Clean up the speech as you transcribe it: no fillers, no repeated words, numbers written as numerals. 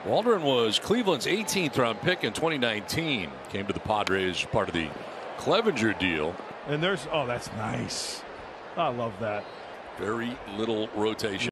Waldron was Cleveland's 18th round pick in 2019. Came to the Padres as part of the Clevenger deal. And there's, oh, that's nice. I love that. Very little rotation.